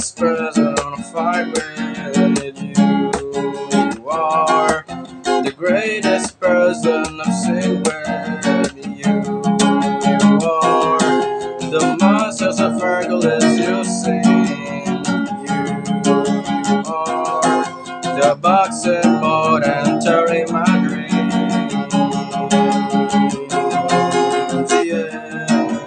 greatest person to fight with. You are the greatest person I've seen with. You are the monsters of Hercules you've seen. You are the boxing more than Terry my dreams. Yeah.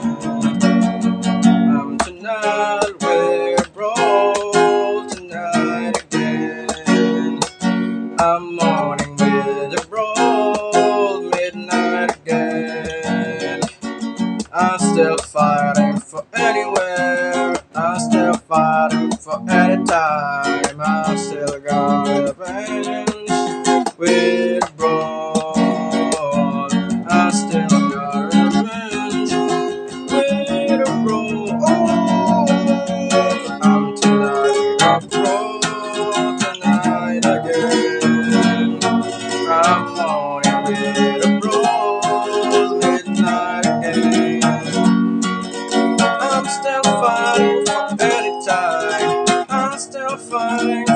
Tonight we're Brawl tonight again. I'm morning with the Brawl, midnight again. I'm still fighting for anywhere. I'm still fighting for any time. I still got revenge with Brawl. I still got revenge with a Brawl. Oh, I'm tonight with a Brawl tonight again. I'm morning with a Brawl, midnight again. I'm still fighting for any time. I'm still fighting